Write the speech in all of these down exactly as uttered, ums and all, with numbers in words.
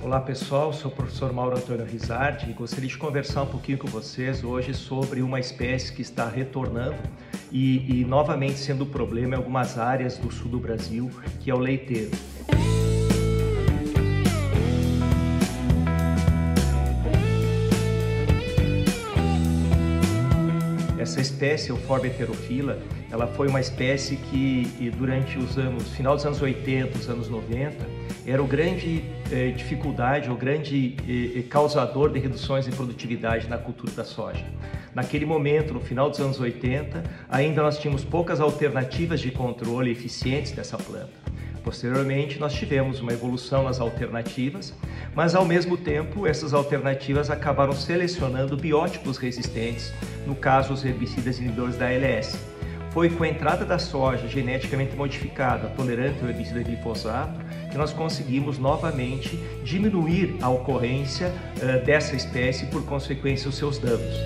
Olá pessoal, sou o professor Mauro Antônio Rizardi e gostaria de conversar um pouquinho com vocês hoje sobre uma espécie que está retornando e, e novamente sendo problema em algumas áreas do sul do Brasil, que é o leiteiro. Essa espécie, o Euphorbia heterophylla, ela foi uma espécie que durante os anos, final dos anos oitenta, os anos noventa, era o grande eh, dificuldade, o grande eh, causador de reduções em produtividade na cultura da soja. Naquele momento, no final dos anos oitenta, ainda nós tínhamos poucas alternativas de controle eficientes dessa planta. Posteriormente, nós tivemos uma evolução nas alternativas, mas ao mesmo tempo, essas alternativas acabaram selecionando biótipos resistentes, no caso, os herbicidas inibidores da A L S. Foi com a entrada da soja geneticamente modificada, tolerante ao herbicida glifosato, que nós conseguimos novamente diminuir a ocorrência uh, dessa espécie e, por consequência, os seus danos.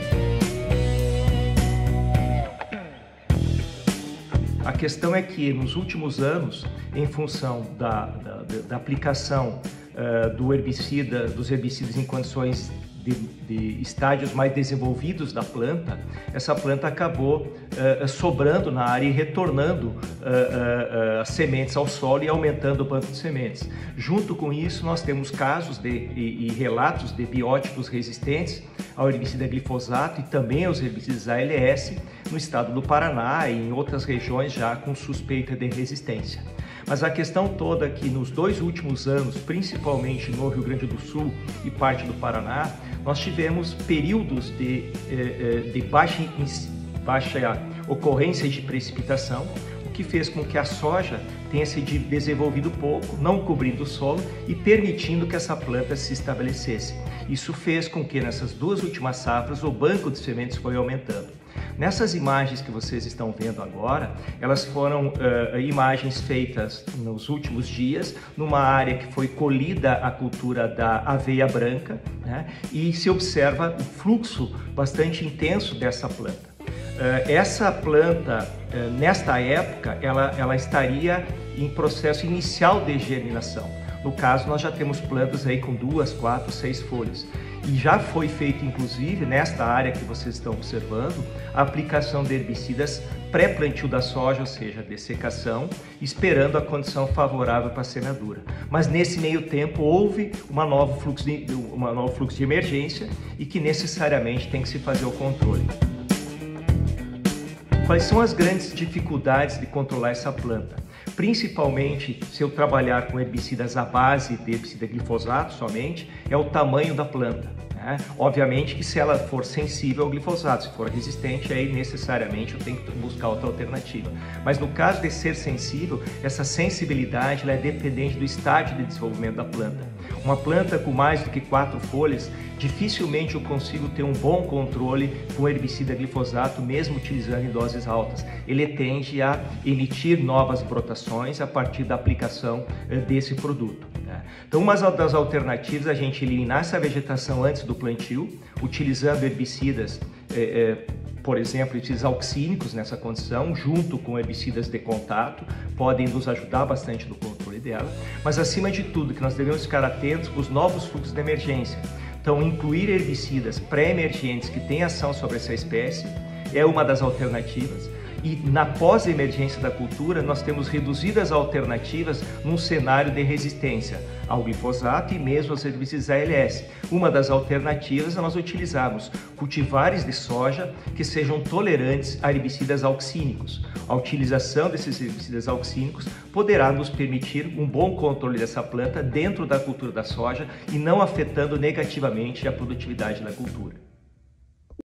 A questão é que, nos últimos anos, em função da, da, da aplicação uh, do herbicida, dos herbicidas em condições de, de estágios mais desenvolvidos da planta, essa planta acabou uh, sobrando na área e retornando uh, uh, uh, as sementes ao solo e aumentando o banco de sementes. Junto com isso, nós temos casos de, e, e relatos de biótipos resistentes ao herbicida glifosato e também aos herbicidas A L S no estado do Paraná e em outras regiões já com suspeita de resistência. Mas a questão toda é que nos dois últimos anos, principalmente no Rio Grande do Sul e parte do Paraná, nós tivemos períodos de, de baixa, baixa ocorrência de precipitação, o que fez com que a soja tenha se desenvolvido pouco, não cobrindo o solo e permitindo que essa planta se estabelecesse. Isso fez com que nessas duas últimas safras o banco de sementes foi aumentando. Nessas imagens que vocês estão vendo agora, elas foram uh, imagens feitas nos últimos dias, numa área que foi colhida a cultura da aveia branca, né? E se observa o fluxo bastante intenso dessa planta. Uh, essa planta, uh, nesta época, ela, ela estaria em processo inicial de germinação. No caso, nós já temos plantas aí com duas, quatro, seis folhas. E já foi feito, inclusive, nesta área que vocês estão observando, a aplicação de herbicidas pré-plantio da soja, ou seja, dessecação, esperando a condição favorável para a semeadura. Mas nesse meio tempo houve uma nova fluxo de, uma nova fluxo de emergência e que necessariamente tem que se fazer o controle. Quais são as grandes dificuldades de controlar essa planta? Principalmente, se eu trabalhar com herbicidas à base de herbicida glifosato somente, é o tamanho da planta, né? Obviamente que se ela for sensível ao glifosato, se for resistente, aí necessariamente eu tenho que buscar outra alternativa. Mas no caso de ser sensível, essa sensibilidade ela é dependente do estágio de desenvolvimento da planta. Uma planta com mais do que quatro folhas, dificilmente eu consigo ter um bom controle com herbicida glifosato, mesmo utilizando em doses altas. Ele tende a emitir novas brotações a partir da aplicação desse produto. Então, uma das alternativas é a gente eliminar essa vegetação antes do plantio, utilizando herbicidas, é, é, por exemplo, herbicidas auxínicos nessa condição, junto com herbicidas de contato, podem nos ajudar bastante no controle dela. Mas, acima de tudo, que nós devemos ficar atentos aos novos fluxos de emergência. Então, incluir herbicidas pré-emergentes que têm ação sobre essa espécie é uma das alternativas. E na pós-emergência da cultura, nós temos reduzidas alternativas num cenário de resistência ao glifosato e mesmo aos herbicidas A L S. Uma das alternativas é nós utilizarmos cultivares de soja que sejam tolerantes a herbicidas auxínicos. A utilização desses herbicidas auxínicos poderá nos permitir um bom controle dessa planta dentro da cultura da soja e não afetando negativamente a produtividade da cultura.